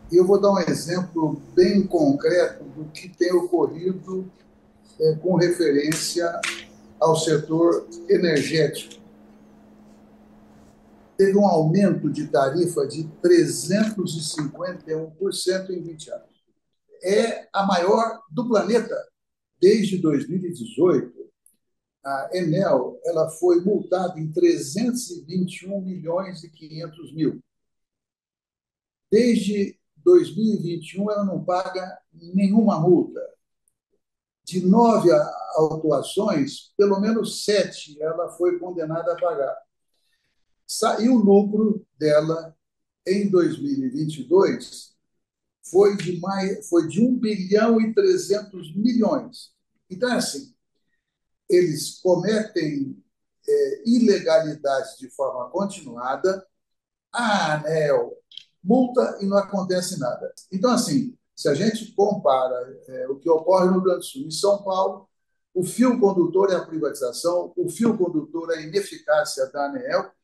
Eu vou dar um exemplo bem concreto do que tem ocorrido com referência ao setor energético. Teve um aumento de tarifa de 351% em 20 anos. É a maior do planeta. Desde 2018, a Enel ela foi multada em 321 milhões e 500 mil. Desde 2021, ela não paga nenhuma multa. De 9 autuações, pelo menos 7 ela foi condenada a pagar. Saiu o lucro dela em 2022 foi de 1 bilhão e 300 milhões. Então, é assim, eles cometem ilegalidades de forma continuada, a ANEEL multa e não acontece nada. Então, assim, se a gente compara o que ocorre no Rio Grande do Sul e São Paulo, o fio condutor é a privatização, o fio condutor é a ineficácia da ANEEL,